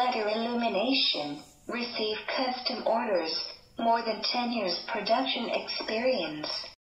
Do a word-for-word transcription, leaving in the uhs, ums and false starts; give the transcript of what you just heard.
LEDER illumination. Receive custom orders. More than ten years production experience.